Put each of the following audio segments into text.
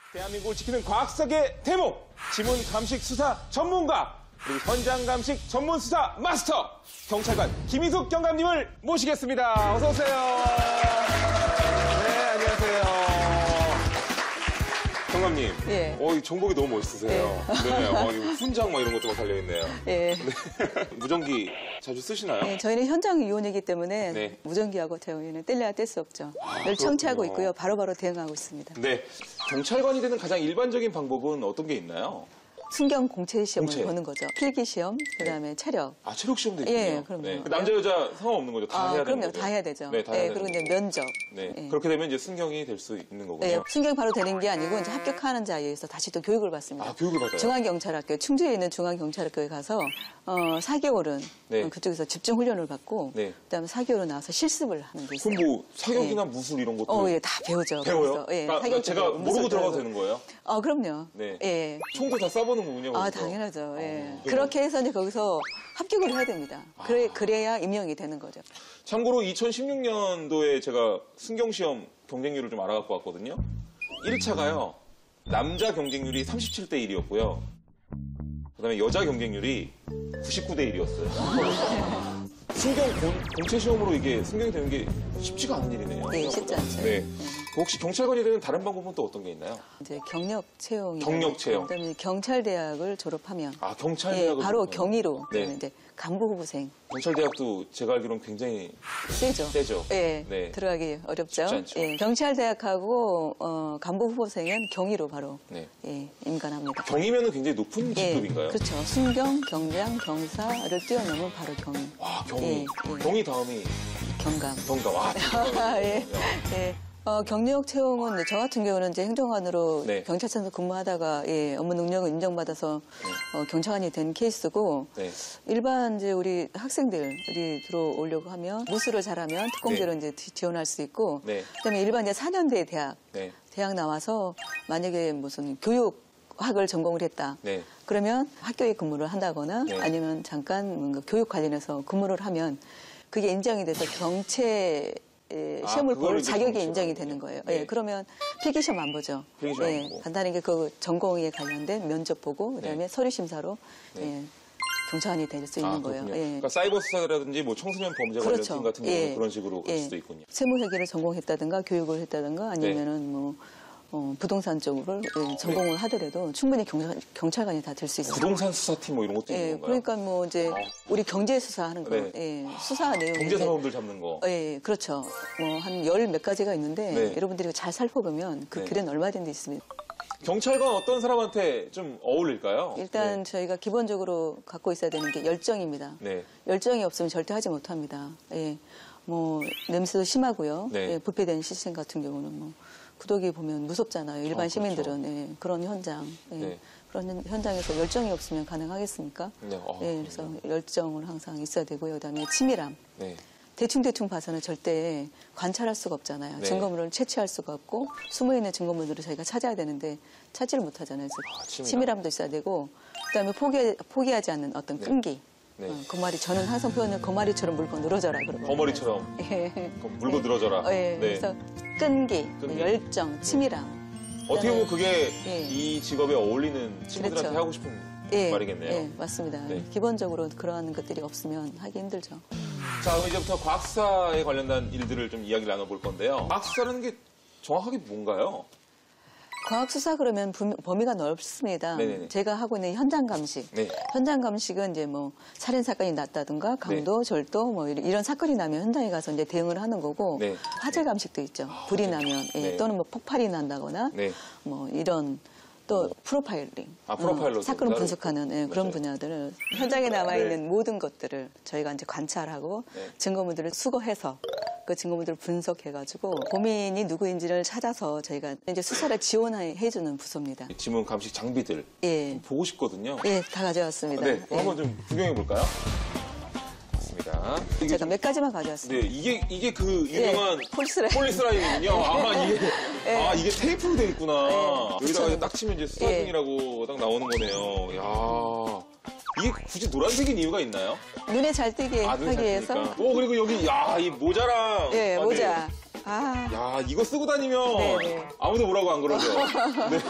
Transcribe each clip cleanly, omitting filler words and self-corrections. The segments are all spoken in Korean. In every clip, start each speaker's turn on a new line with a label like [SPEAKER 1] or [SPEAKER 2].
[SPEAKER 1] 대한민국을 지키는 과학석의 대목, 지문 감식 수사 전문가, 그리고 현장 감식 전문 수사 마스터, 경찰관 김희숙 경감님을 모시겠습니다. 어서 오세요. 네, 안녕하세요. 경감님.
[SPEAKER 2] 예.
[SPEAKER 1] 이 정복이 너무 멋있으세요. 네. 훈장 이런 것도 막 달려있네요.
[SPEAKER 2] 예.
[SPEAKER 1] 네. 무전기 자주 쓰시나요?
[SPEAKER 2] 네, 저희는 현장 요원이기 때문에
[SPEAKER 1] 네.
[SPEAKER 2] 무전기하고 저희는 뗄래야 뗄 수 없죠. 늘 청취하고 있고요. 바로바로 대응하고 있습니다.
[SPEAKER 1] 네. 경찰관이 되는 가장 일반적인 방법은 어떤 게 있나요?
[SPEAKER 2] 순경 공채 시험을
[SPEAKER 1] 공채.
[SPEAKER 2] 보는 거죠. 필기 시험, 그다음에 체력.
[SPEAKER 1] 아, 체력 시험도 있군요.
[SPEAKER 2] 예, 그럼요.
[SPEAKER 1] 네. 남자, 여자 상관없는 거죠? 다 해야 되는
[SPEAKER 2] 그럼요.
[SPEAKER 1] 거죠?
[SPEAKER 2] 다 해야 되죠.
[SPEAKER 1] 네, 다 해야 되는
[SPEAKER 2] 그리고 이제
[SPEAKER 1] 거죠.
[SPEAKER 2] 면접.
[SPEAKER 1] 네.
[SPEAKER 2] 예.
[SPEAKER 1] 그렇게 되면 이제 순경이 될 수 있는 거군요.
[SPEAKER 2] 네, 순경이 바로 되는 게 아니고 이제 합격하는 자에 의해서 다시 또 교육을 받습니다.
[SPEAKER 1] 아, 교육을 받아요?
[SPEAKER 2] 중앙경찰학교, 충주에 있는 중앙경찰학교에 가서 4개월은
[SPEAKER 1] 네.
[SPEAKER 2] 그쪽에서 집중 훈련을 받고
[SPEAKER 1] 네.
[SPEAKER 2] 그다음에 4개월은 나와서 실습을 하는 게 있어요.
[SPEAKER 1] 그럼 뭐 사격이나 무술 이런 것도
[SPEAKER 2] 예, 다 배우죠.
[SPEAKER 1] 배워요?
[SPEAKER 2] 그래서, 예,
[SPEAKER 1] 그러니까
[SPEAKER 2] 사격도
[SPEAKER 1] 제가
[SPEAKER 2] 배우고,
[SPEAKER 1] 모르고
[SPEAKER 2] 무술도
[SPEAKER 1] 들어가도
[SPEAKER 2] 배우고.
[SPEAKER 1] 되는 거예요?
[SPEAKER 2] 그럼요.
[SPEAKER 1] 네.
[SPEAKER 2] 예.
[SPEAKER 1] 총도 다 쏴보는 거군요.
[SPEAKER 2] 아,
[SPEAKER 1] 거기서.
[SPEAKER 2] 당연하죠. 예. 그렇게 해서 이제 거기서 합격을 해야 됩니다. 그래야 임용이 되는 거죠.
[SPEAKER 1] 참고로 2016년도에 제가 순경시험 경쟁률을 좀 알아갖고 왔거든요. 1차가요. 남자 경쟁률이 37대 1이었고요. 그다음에 여자 경쟁률이 99대 1이었어요. 순경 공채 시험으로 이게 순경이 되는 게 쉽지가 않은 일이네요.
[SPEAKER 2] 예, 쉽지 않죠.
[SPEAKER 1] 네. 혹시 경찰관이 되는 다른 방법은 또 어떤 게 있나요?
[SPEAKER 2] 이제 경력 채용이.
[SPEAKER 1] 경력 채용.
[SPEAKER 2] 그다음에 경찰대학을 졸업하면.
[SPEAKER 1] 아, 경찰대학을.
[SPEAKER 2] 바로
[SPEAKER 1] 졸업하면.
[SPEAKER 2] 경위로.
[SPEAKER 1] 네.
[SPEAKER 2] 이제 간부 후보생.
[SPEAKER 1] 경찰대학도 제가 알기로는 굉장히
[SPEAKER 2] 세죠.
[SPEAKER 1] 세죠.
[SPEAKER 2] 예.
[SPEAKER 1] 네.
[SPEAKER 2] 들어가기 어렵죠.
[SPEAKER 1] 쉽지 않죠.
[SPEAKER 2] 예. 경찰대학하고 간부 후보생은 경위로 바로
[SPEAKER 1] 네.
[SPEAKER 2] 예, 임관합니다.
[SPEAKER 1] 경이면은 굉장히 높은
[SPEAKER 2] 예,
[SPEAKER 1] 직급인가요?
[SPEAKER 2] 그렇죠. 순경, 경장, 경사를 뛰어넘은 바로 경위.
[SPEAKER 1] 와, 경이.
[SPEAKER 2] 예, 예.
[SPEAKER 1] 경이 다음이
[SPEAKER 2] 경감.
[SPEAKER 1] 경감. 와,
[SPEAKER 2] 예. 예. 경력 채용은 저 같은 경우는 이제 행정관으로
[SPEAKER 1] 네.
[SPEAKER 2] 경찰청에서 근무하다가 업무 능력을 인정받아서 경찰관이 된 케이스고
[SPEAKER 1] 네.
[SPEAKER 2] 일반 이제 우리 학생들이 들어오려고 하면 무술을 잘하면 특공대로 이제 지원할 수 있고
[SPEAKER 1] 네.
[SPEAKER 2] 그다음에 일반 이제 4년대 대학
[SPEAKER 1] 네.
[SPEAKER 2] 나와서 만약에 무슨 교육학을 전공을 했다.
[SPEAKER 1] 네.
[SPEAKER 2] 그러면 학교에 근무를 한다거나
[SPEAKER 1] 네.
[SPEAKER 2] 아니면 잠깐 뭔가 교육 관련해서 근무를 하면 그게 인정이 돼서 경채 시험을
[SPEAKER 1] 그거를
[SPEAKER 2] 볼
[SPEAKER 1] 이제
[SPEAKER 2] 자격이
[SPEAKER 1] 경치로
[SPEAKER 2] 인정이
[SPEAKER 1] 하는군요.
[SPEAKER 2] 되는 거예요.
[SPEAKER 1] 네.
[SPEAKER 2] 예, 그러면 필기시험 안 보죠.
[SPEAKER 1] 필기시험 안 보고.
[SPEAKER 2] 간단하게 그 전공에 관련된 면접 보고 그다음에
[SPEAKER 1] 네.
[SPEAKER 2] 서류 심사로
[SPEAKER 1] 네.
[SPEAKER 2] 경찰관이 될 수 있는 거예요.
[SPEAKER 1] 그렇군요.
[SPEAKER 2] 예.
[SPEAKER 1] 그러니까 사이버 수사라든지 뭐 청소년 범죄 관련 팀 같은 경우는 그런 식으로 갈 수도 있군요.
[SPEAKER 2] 세무회계를 전공했다든가 교육을 했다든가 아니면은 뭐 부동산 쪽으로 전공을 하더라도 충분히 경찰관이 다 될 수 있어요.
[SPEAKER 1] 부동산 수사팀 뭐 이런 것도 있는 건가요?
[SPEAKER 2] 그러니까 뭐 이제 우리 경제 수사하는 거,
[SPEAKER 1] 네.
[SPEAKER 2] 수사 내용.
[SPEAKER 1] 경제 사범들 잡는 거.
[SPEAKER 2] 그렇죠. 뭐 한 열 몇 가지가 있는데
[SPEAKER 1] 네.
[SPEAKER 2] 여러분들이 잘 살펴보면 그
[SPEAKER 1] 네.
[SPEAKER 2] 길은 얼마든지 있습니다.
[SPEAKER 1] 경찰관 어떤 사람한테 좀 어울릴까요?
[SPEAKER 2] 일단 저희가 기본적으로 갖고 있어야 되는 게 열정입니다.
[SPEAKER 1] 네.
[SPEAKER 2] 열정이 없으면 절대 하지 못합니다. 뭐 냄새도 심하고요.
[SPEAKER 1] 네.
[SPEAKER 2] 부패된 시스템 같은 경우는 뭐 구독이 보면 무섭잖아요. 일반
[SPEAKER 1] 그렇죠.
[SPEAKER 2] 시민들은 그런 현장,
[SPEAKER 1] 네.
[SPEAKER 2] 그런 현장에서 열정이 없으면 가능하겠습니까?
[SPEAKER 1] 네.
[SPEAKER 2] 그래서 열정을 항상 있어야 되고요. 그다음에 치밀함.
[SPEAKER 1] 네.
[SPEAKER 2] 대충 봐서는 절대 관찰할 수가 없잖아요.
[SPEAKER 1] 네.
[SPEAKER 2] 증거물을 채취할 수가 없고 숨어있는 증거물들을 저희가 찾아야 되는데 찾지를 못하잖아요. 그래서
[SPEAKER 1] 치밀함.
[SPEAKER 2] 치밀함도 있어야 되고 그다음에 포기하지 않는 어떤
[SPEAKER 1] 네.
[SPEAKER 2] 끈기.
[SPEAKER 1] 네.
[SPEAKER 2] 거마리 저는 항상 표현을 거마리처럼 물고 늘어져라 그러거든요.
[SPEAKER 1] 거머리처럼
[SPEAKER 2] 예.
[SPEAKER 1] 물고 늘어져라.
[SPEAKER 2] 네. 그래서 끈기, 열정, 치밀함.
[SPEAKER 1] 어떻게 보면 그게
[SPEAKER 2] 예.
[SPEAKER 1] 이 직업에 어울리는 친구들한테
[SPEAKER 2] 그렇죠.
[SPEAKER 1] 하고 싶은 말이겠네요.
[SPEAKER 2] 예, 맞습니다.
[SPEAKER 1] 네.
[SPEAKER 2] 기본적으로 그러한 것들이 없으면 하기 힘들죠.
[SPEAKER 1] 자, 그럼 이제부터 과학수사에 관련된 일들을 좀 이야기를 나눠볼 건데요. 과학수사라는 게 정확하게 뭔가요?
[SPEAKER 2] 과학수사 그러면 범위가 넓습니다.
[SPEAKER 1] 네네네.
[SPEAKER 2] 제가 하고 있는 현장 감식.
[SPEAKER 1] 네.
[SPEAKER 2] 현장 감식은 이제 뭐 살인 사건이 났다든가 강도, 절도 뭐 이런 사건이 나면 현장에 가서 이제 대응을 하는 거고
[SPEAKER 1] 네.
[SPEAKER 2] 화재 감식도 있죠. 불이 나면
[SPEAKER 1] 네.
[SPEAKER 2] 또는 뭐 폭발이 난다거나
[SPEAKER 1] 네.
[SPEAKER 2] 뭐 이런 또 프로파일링.
[SPEAKER 1] 프로파일러
[SPEAKER 2] 사건을
[SPEAKER 1] 따로
[SPEAKER 2] 분석하는 그런
[SPEAKER 1] 맞아요.
[SPEAKER 2] 분야들을 현장에 남아있는
[SPEAKER 1] 네.
[SPEAKER 2] 모든 것들을 저희가 이제 관찰하고
[SPEAKER 1] 네.
[SPEAKER 2] 증거물들을 수거해서 그 증거물들을 분석해가지고 범인이 누구인지를 찾아서 저희가 이제 수사를 지원해주는 부서입니다.
[SPEAKER 1] 지문 감식 장비들
[SPEAKER 2] 예.
[SPEAKER 1] 보고 싶거든요.
[SPEAKER 2] 예, 다 가져왔습니다.
[SPEAKER 1] 네, 그럼 한번 좀 구경해 볼까요? 맞습니다.
[SPEAKER 2] 제가 몇 가지만 가져왔습니다.
[SPEAKER 1] 네, 이게 그 유명한
[SPEAKER 2] 폴리스라인.
[SPEAKER 1] 폴리스라인이군요. 이게 테이프로 돼 있구나. 여기다가
[SPEAKER 2] 그쵸.
[SPEAKER 1] 딱 치면 이제 수사 중이라고 딱 나오는 거네요. 야, 이게 굳이 노란색인 이유가 있나요?
[SPEAKER 2] 눈에 잘 띄게
[SPEAKER 1] 눈에
[SPEAKER 2] 하기
[SPEAKER 1] 잘
[SPEAKER 2] 위해서.
[SPEAKER 1] 띄니까. 그리고 여기 이 모자랑.
[SPEAKER 2] 예, 모자. 아,
[SPEAKER 1] 야, 이거 쓰고 다니면
[SPEAKER 2] 네, 네.
[SPEAKER 1] 아무도 뭐라고 안 그러죠. 네.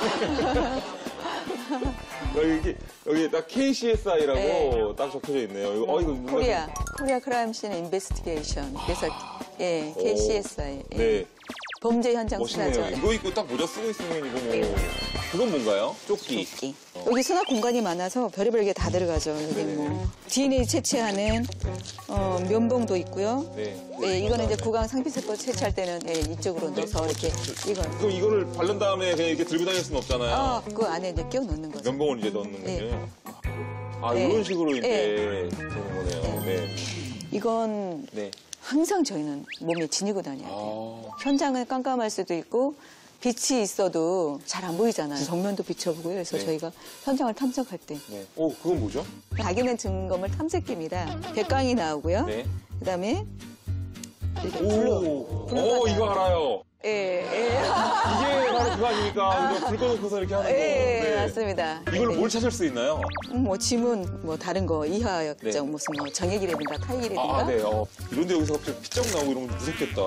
[SPEAKER 1] 여기 딱 KCSI라고
[SPEAKER 2] 네.
[SPEAKER 1] 딱 적혀져 있네요. 이거 뭔가
[SPEAKER 2] 코리아 크라임 씬 인베스티게이션. 그래서 예, KCSI. 예.
[SPEAKER 1] 네.
[SPEAKER 2] 범죄 현장
[SPEAKER 1] 멋있네요.
[SPEAKER 2] 수사죠.
[SPEAKER 1] 이거 입고 딱 모자 쓰고 있으면 이거 뭐 그건 뭔가요? 조끼.
[SPEAKER 2] 조끼. 여기 수납 공간이 많아서 별의별 게 다 들어가죠. 여기 뭐 DNA 채취하는 면봉도 있고요.
[SPEAKER 1] 네.
[SPEAKER 2] 예, 이거는 이제 구강 상피세포 채취할 때는 예, 이쪽으로 넣어서 이렇게 이건.
[SPEAKER 1] 그럼 이거를 바른 다음에 그냥 이렇게 들고 다닐 수는 없잖아요.
[SPEAKER 2] 그 안에 이제 끼워 넣는 거죠.
[SPEAKER 1] 면봉을 이제 넣는
[SPEAKER 2] 네.
[SPEAKER 1] 거예요. 아,
[SPEAKER 2] 네.
[SPEAKER 1] 이런 식으로 이제 되는 거네요. 네.
[SPEAKER 2] 이건
[SPEAKER 1] 네.
[SPEAKER 2] 항상 저희는 몸에 지니고 다녀야 돼요.
[SPEAKER 1] 아,
[SPEAKER 2] 현장은 깜깜할 수도 있고 빛이 있어도 잘 안 보이잖아요. 정면도 비춰보고요. 그래서
[SPEAKER 1] 네.
[SPEAKER 2] 저희가 현장을 탐색할 때
[SPEAKER 1] 네. 그건 뭐죠?
[SPEAKER 2] 각인된 증거물 탐색기입니다. 백광이 나오고요.
[SPEAKER 1] 네.
[SPEAKER 2] 그다음에 이렇게
[SPEAKER 1] 오,
[SPEAKER 2] 블루가
[SPEAKER 1] 이거 알아요.
[SPEAKER 2] 예,
[SPEAKER 1] 이게 바로 그거 아닙니까? 우리가 불 꺼놓고서 이렇게 하는 거.
[SPEAKER 2] 예, 맞습니다.
[SPEAKER 1] 이걸
[SPEAKER 2] 네.
[SPEAKER 1] 뭘 찾을 수 있나요?
[SPEAKER 2] 뭐 지문, 뭐 다른 거 이하역정,
[SPEAKER 1] 네.
[SPEAKER 2] 무슨 뭐 정액이라든가 타액이라든가.
[SPEAKER 1] 아, 네. 이런데 여기서 갑자기 피쩍 나오고 이런 건 무섭겠다.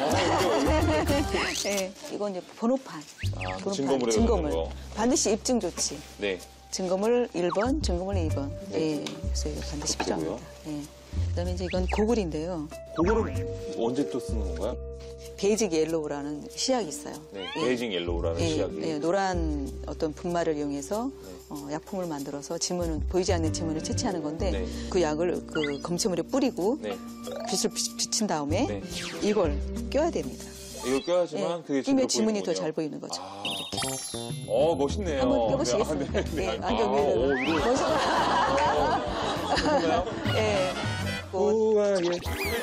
[SPEAKER 2] 예, 이건 이제 번호판. 번호판,
[SPEAKER 1] 증거물에
[SPEAKER 2] 증거물.
[SPEAKER 1] 넣는 거.
[SPEAKER 2] 반드시 입증 조치.
[SPEAKER 1] 네.
[SPEAKER 2] 증거물 1번, 증거물 2번.
[SPEAKER 1] 네.
[SPEAKER 2] 예, 그래서 이거 반드시
[SPEAKER 1] 그리고요?
[SPEAKER 2] 필요합니다. 예. 그다음에 이제 이건 고글인데요.
[SPEAKER 1] 그거는 언제 또 쓰는 건가요?
[SPEAKER 2] 베이직 옐로우라는 시약이 있어요.
[SPEAKER 1] 네.
[SPEAKER 2] 예.
[SPEAKER 1] 베이징 옐로우라는
[SPEAKER 2] 예,
[SPEAKER 1] 시약이.
[SPEAKER 2] 예, 노란 어떤 분말을 이용해서 약품을 만들어서 지문을 보이지 않는 지문을 채취하는 건데
[SPEAKER 1] 네.
[SPEAKER 2] 그 약을 그 검체물에 뿌리고
[SPEAKER 1] 네.
[SPEAKER 2] 빛을 비친 다음에
[SPEAKER 1] 네.
[SPEAKER 2] 이걸 껴야 됩니다.
[SPEAKER 1] 이걸 껴야지만
[SPEAKER 2] 예,
[SPEAKER 1] 그게
[SPEAKER 2] 끼면
[SPEAKER 1] 제대로
[SPEAKER 2] 지문이 더
[SPEAKER 1] 보이는군요.
[SPEAKER 2] 잘 보이는 거죠.
[SPEAKER 1] 멋있네요.
[SPEAKER 2] 한번 껴보시겠습니까?
[SPEAKER 1] 네, 네.
[SPEAKER 2] 예, 안경 위에다가.
[SPEAKER 1] 이거 멋있나요?
[SPEAKER 2] 예.
[SPEAKER 1] 우와, 예.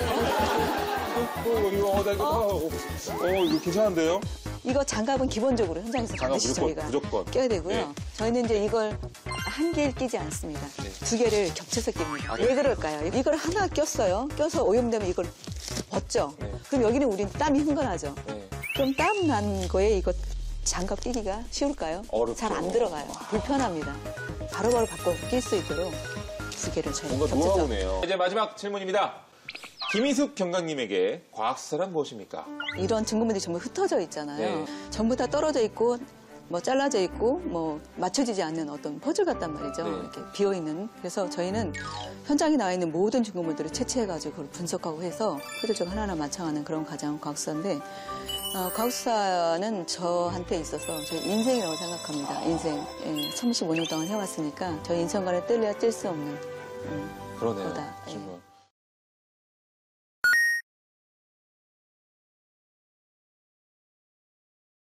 [SPEAKER 1] 이거 괜찮은데요?
[SPEAKER 2] 이거 장갑은 기본적으로 현장에서
[SPEAKER 1] 장갑
[SPEAKER 2] 반드시 저희가
[SPEAKER 1] 무조건.
[SPEAKER 2] 껴야 되고요.
[SPEAKER 1] 네.
[SPEAKER 2] 저희는 이제 이걸 한 개를 끼지 않습니다. 두 개를 겹쳐서 낍니다.
[SPEAKER 1] 네.
[SPEAKER 2] 왜 그럴까요? 이걸 하나 꼈어요. 껴서 오염되면 이걸 벗죠.
[SPEAKER 1] 네.
[SPEAKER 2] 그럼 여기는 우린 땀이 흥건하죠.
[SPEAKER 1] 네.
[SPEAKER 2] 그럼 땀 난 거에 이거 장갑 끼기가 쉬울까요?
[SPEAKER 1] 어렵죠.
[SPEAKER 2] 잘 안 들어가요. 불편합니다. 바로바로 바꿔 낄 수 있도록 두 개를 저희가
[SPEAKER 1] 뭔가
[SPEAKER 2] 겹쳐서.
[SPEAKER 1] 노하우네요. 이제 마지막 질문입니다. 김희숙 경감님에게 과학수사란 무엇입니까?
[SPEAKER 2] 이런 증거물들이 전부 흩어져 있잖아요.
[SPEAKER 1] 네.
[SPEAKER 2] 전부 다 떨어져 있고 뭐 잘라져 있고 뭐 맞춰지지 않는 어떤 퍼즐 같단 말이죠.
[SPEAKER 1] 네.
[SPEAKER 2] 이렇게 비어 있는. 그래서 저희는 현장에 나와 있는 모든 증거물들을 채취해가지고 그걸 분석하고 해서 퍼즐적 하나하나 맞춰가는 그런 과정 과학수사인데 과학수사는 저한테 있어서 제 인생이라고 생각합니다. 인생. 예, 35년 동안 해왔으니까 저희 인생관에 뗄래야 뗄 수 없는
[SPEAKER 1] 그러네요.
[SPEAKER 2] 거다. 예.
[SPEAKER 1] 정말.